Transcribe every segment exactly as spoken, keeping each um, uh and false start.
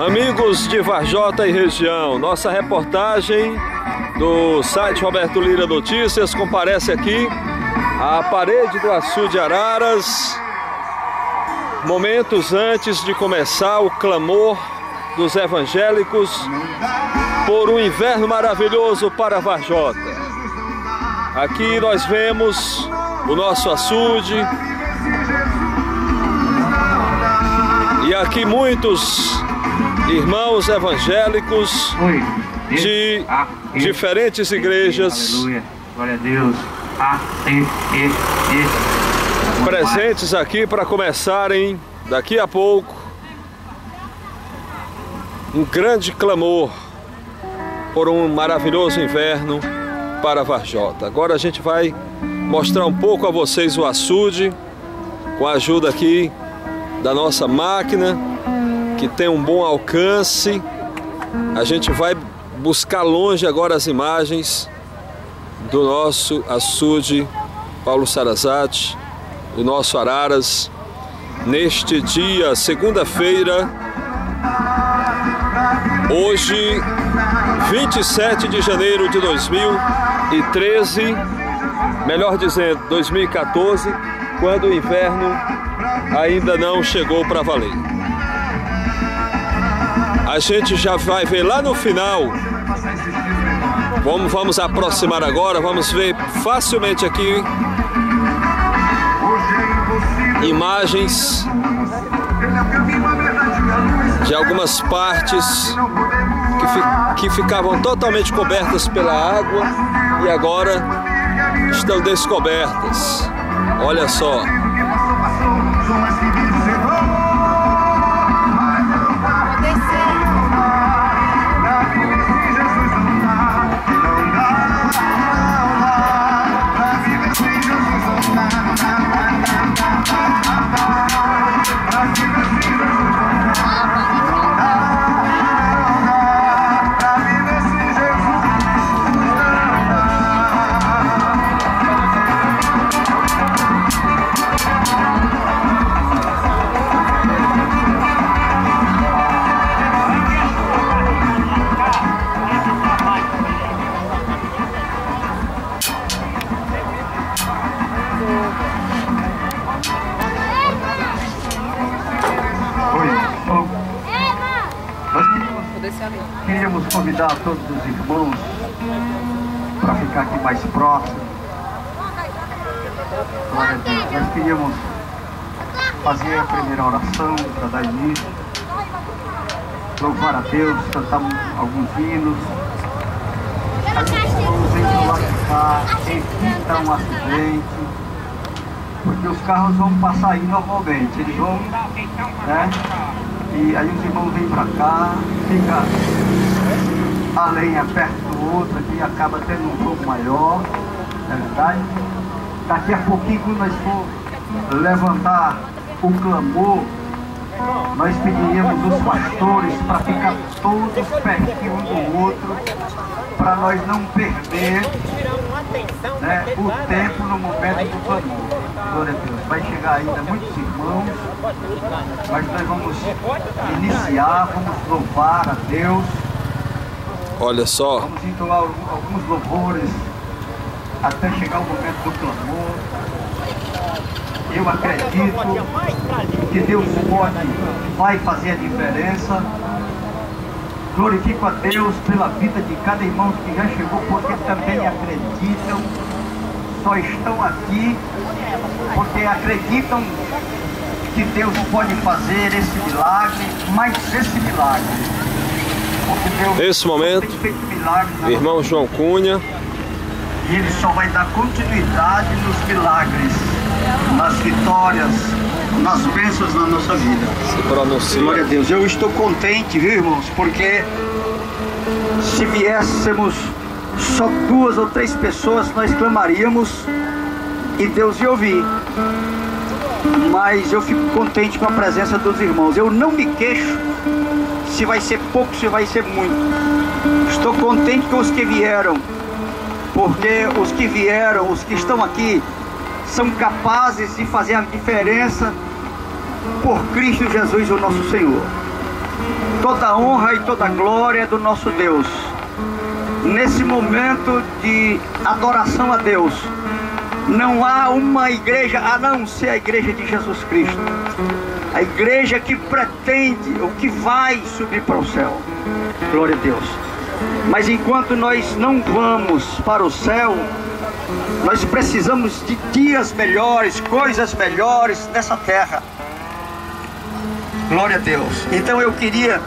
Amigos de Varjota e região, nossa reportagem do site Roberto Lira Notícias comparece aqui à parede do Açude Araras, momentos antes de começar o clamor dos evangélicos por um inverno maravilhoso para Varjota. Aqui nós vemos o nosso açude e aqui muitos irmãos evangélicos de diferentes igrejas glória a Deus, a, e, e, e. presentes aqui para começarem daqui a pouco um grande clamor por um maravilhoso inverno para Varjota. Agora a gente vai mostrar um pouco a vocês o açude, com a ajuda aqui da nossa máquina, que tem um bom alcance. A gente vai buscar longe agora as imagens do nosso açude Paulo Sarazate, o nosso Araras, neste dia, segunda-feira, hoje, vinte e sete de janeiro de dois mil e treze, melhor dizendo, dois mil e quatorze, quando o inverno ainda não chegou para valer. A gente já vai ver lá no final. Vamos, vamos aproximar agora, vamos ver facilmente aqui imagens de algumas partes que, fi, que ficavam totalmente cobertas pela água e agora estão descobertas. Olha só. Queríamos convidar todos os irmãos para ficar aqui mais próximo. Glória a Deus. Nós queríamos fazer a primeira oração para dar início, louvar a Deus, cantar alguns hinos. Aí os irmãos venham lá ficar, evitam um acidente, porque os carros vão passar aí normalmente, eles vão, né? E aí os irmãos vêm para cá, fica a lenha perto do outro aqui, acaba tendo um fogo maior, não é verdade? Daqui a pouquinho, quando nós for levantar o clamor, nós pediríamos os pastores para ficar todos pertinho um do outro, para nós não perder, né, o tempo no momento do clamor. Glória a Deus. Vai chegar ainda muitos irmãos, mas nós vamos iniciar, vamos louvar a Deus. Olha só. Vamos entoar alguns louvores até chegar o momento do clamor. Eu acredito que Deus pode, vai fazer a diferença. Glorifico a Deus pela vida de cada irmão que já chegou, porque também acreditam, só estão aqui porque acreditam que Deus pode fazer esse milagre, mas esse milagre, porque Deus nesse momento, tem feito milagres, irmão João Cunha, e Ele só vai dar continuidade nos milagres, nas vitórias, nas bênçãos na nossa vida. Se pronuncia. Glória a Deus. Eu estou contente, viu, irmãos? Porque se viéssemos só duas ou três pessoas, nós clamaríamos e Deus ia ouvir. Mas eu fico contente com a presença dos irmãos. Eu não me queixo se vai ser pouco, se vai ser muito. Estou contente com os que vieram, porque os que vieram, os que estão aqui, são capazes de fazer a diferença por Cristo Jesus, o nosso Senhor. toda honra e toda glória é do nosso Deus. Nesse momento de adoração a Deus, não há uma igreja a não ser a igreja de Jesus Cristo, a igreja que pretende ou que vai subir para o céu. Glória a Deus. Mas enquanto nós não vamos para o céu, nós precisamos de dias melhores, coisas melhores nessa terra. Glória a Deus. Então eu queria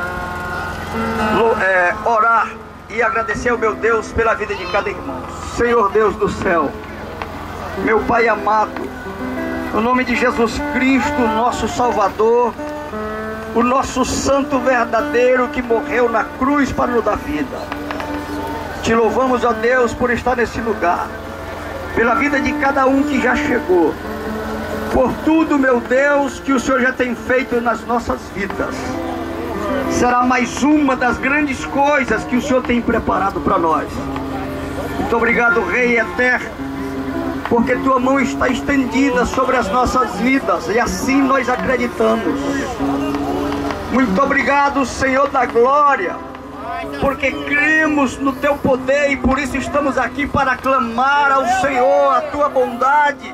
é, orar e agradecer ao meu Deus pela vida de cada irmão. Senhor Deus do céu, meu Pai amado, no nome de Jesus Cristo, nosso Salvador, o nosso santo verdadeiro que morreu na cruz para nos dar vida. Te louvamos, ó Deus, por estar nesse lugar, pela vida de cada um que já chegou, por tudo, meu Deus, que o Senhor já tem feito nas nossas vidas. Será mais uma das grandes coisas que o Senhor tem preparado para nós. Muito obrigado, Rei eterno, porque tua mão está estendida sobre as nossas vidas, e assim nós acreditamos. Muito obrigado, Senhor da glória, porque cremos no teu poder e por isso estamos aqui para clamar ao Senhor a tua bondade,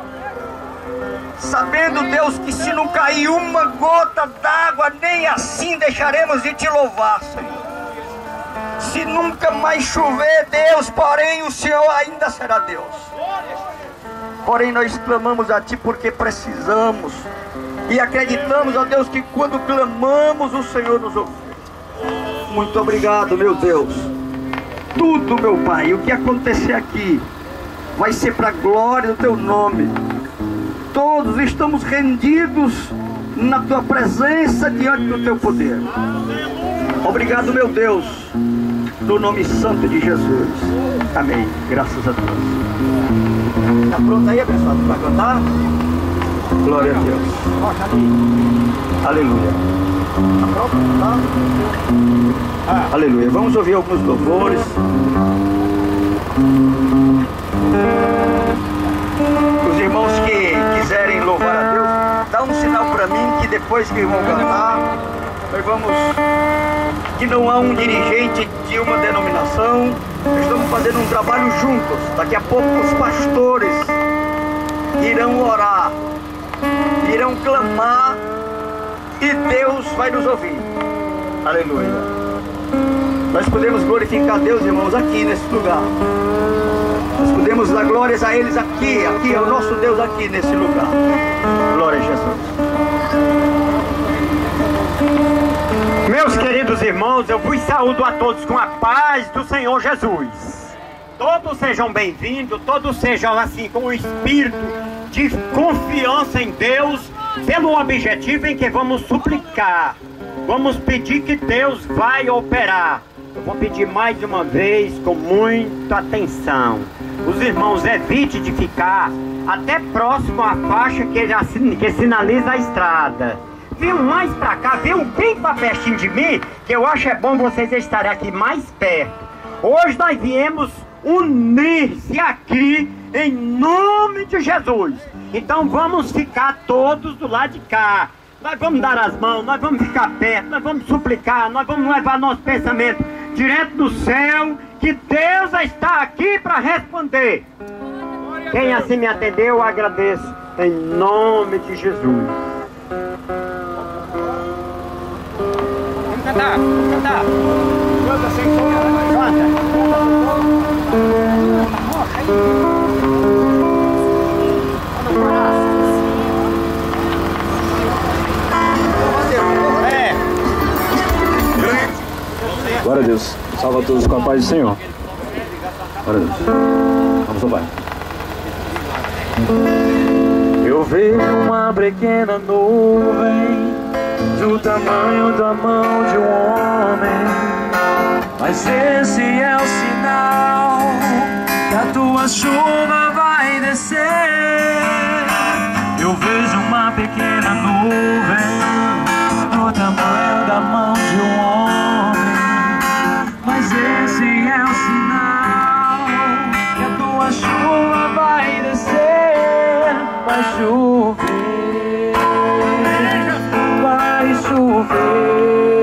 sabendo, Deus, que se não cair uma gota d'água, nem assim deixaremos de te louvar, Senhor. Se nunca mais chover, Deus, porém o Senhor ainda será Deus. Porém nós clamamos a ti porque precisamos e acreditamos, ó Deus, que quando clamamos o Senhor nos ouve. Muito obrigado, meu Deus. Tudo, meu Pai, o que acontecer aqui vai ser para a glória do teu nome. Todos estamos rendidos na tua presença, diante do teu poder. Obrigado, meu Deus, no nome santo de Jesus. Amém. Graças a Deus. Está pronto aí, abençoado, para cantar? Glória a Deus. Aleluia. Está pronto? Tá? Aleluia. Vamos ouvir alguns louvores. Os irmãos que quiserem louvar a Deus, dá um sinal para mim, que depois que vão cantar, nós vamos, que não há um dirigente de uma denominação, estamos fazendo um trabalho juntos. Daqui a pouco os pastores irão orar, irão clamar, e Deus vai nos ouvir. Aleluia. Nós podemos glorificar a Deus, irmãos, aqui nesse lugar. Nós podemos dar glórias a eles aqui, aqui é o nosso Deus aqui nesse lugar. Glória a Jesus. Meus queridos irmãos, eu vos saúdo a todos com a paz do Senhor Jesus. Todos sejam bem-vindos, todos sejam assim com o espírito de confiança em Deus, pelo objetivo em que vamos suplicar. Vamos pedir que Deus vai operar. Eu vou pedir mais uma vez com muita atenção. Os irmãos evitem de ficar até próximo à faixa que, que sinaliza a estrada. Venham mais pra cá, venham bem pra pertinho de mim, que eu acho é bom vocês estarem aqui mais perto. Hoje nós viemos unir-se aqui em nome de Jesus. Então vamos ficar todos do lado de cá. Nós vamos dar as mãos, nós vamos ficar perto, nós vamos suplicar, nós vamos levar nosso pensamento direto do céu, que Deus está aqui para responder. Quem assim me atendeu, eu agradeço em nome de Jesus. Vamos cantar, vamos cantar. Canta sem som, Glória a Deus. Salva todos com a paz do Senhor. Glória a Deus. Vamos ao Pai. Eu vejo uma pequena nuvem do tamanho da mão de um homem, mas esse é o sinal que a tua chuva vai descer. Eu vejo uma pequena nuvem do tamanho da mão de um homem, mas esse é o sinal que a tua chuva vai descer. Vai chover, vai chover. chover.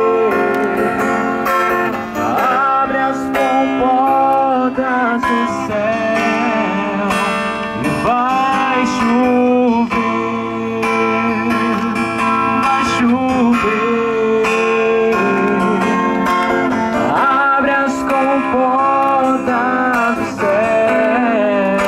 Abre as comportas do céu e vai chover, vai chover. Abre as comportas do céu.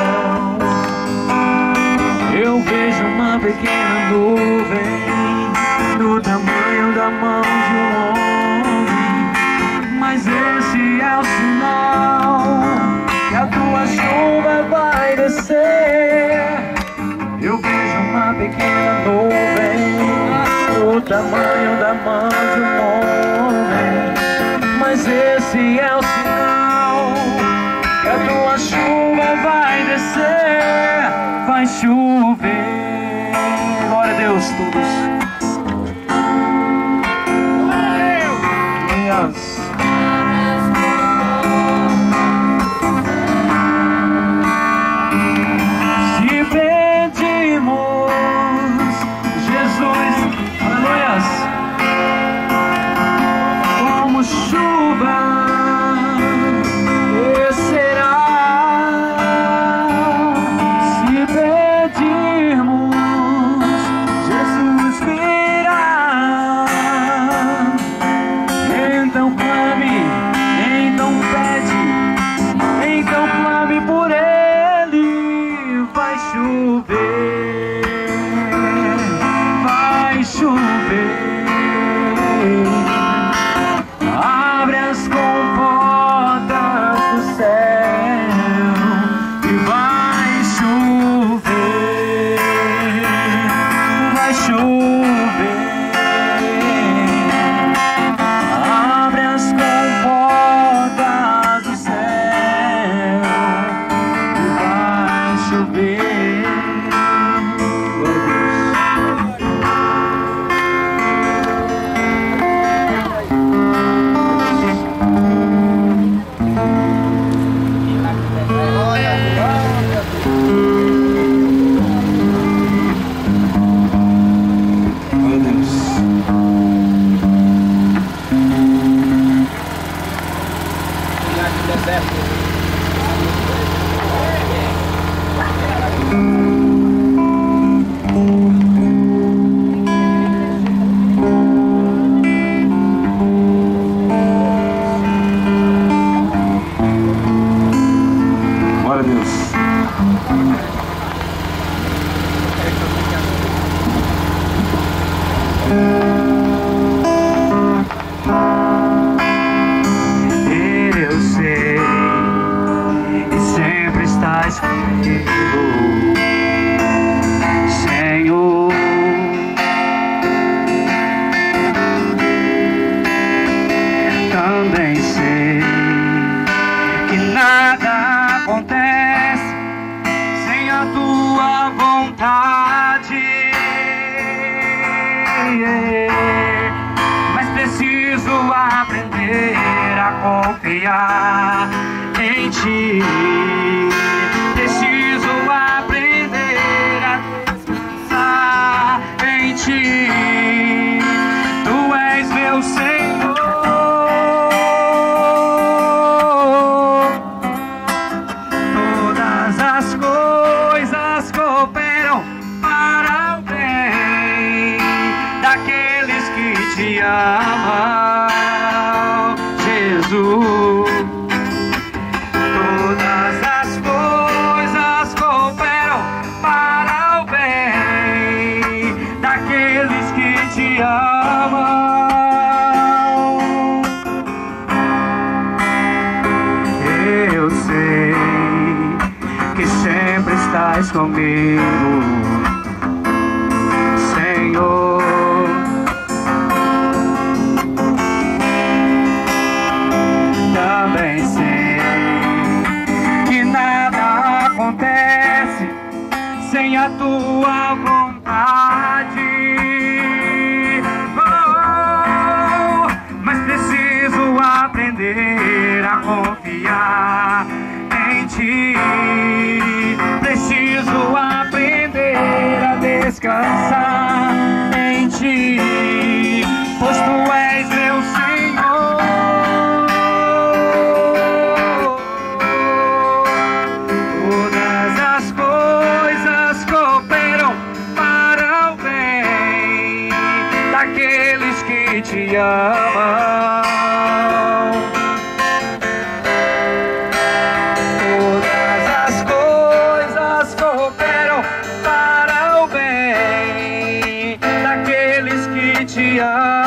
Eu vejo uma pequena nuvem do tamanho da mão de um homem, mas esse é o sinal que a tua chuva vai descer. Eu vejo uma pequena nuvem do tamanho da mão de um homem, mas esse é o sinal que a tua chuva vai descer, vai chover. Glória a Deus, todos. Yes. Se pedimos, Jesus, aleluias, como chuva descerá. Se pedirmos, Jesus virá. Então clame, então pede, então clame por Ele. Vai chover, vai chover. Abre as comportas do céu e vai chover, vai chover. Abre as comportas do céu e vai chover. Glória a Deus. Glória a Deus. Eu sei que sempre estás comigo, Senhor. Também sei que nada acontece sem a tua vontade, mas preciso aprender a confiar em ti. Preciso aprender a descansar em ti. Tu és meu Senhor. Todas as coisas cooperam para o bem daqueles que te amam, Jesus. Todas as coisas cooperam para o bem daqueles que te amam. Eu sei que sempre estás comigo, Senhor. Também sei que nada acontece sem a tua vontade, oh, mas preciso aprender a confiar em ti. Preciso aprender a descansar em ti, Senhor. Todas as coisas cooperam para o bem daqueles que te amam. Todas as coisas cooperam para o bem daqueles que te amam.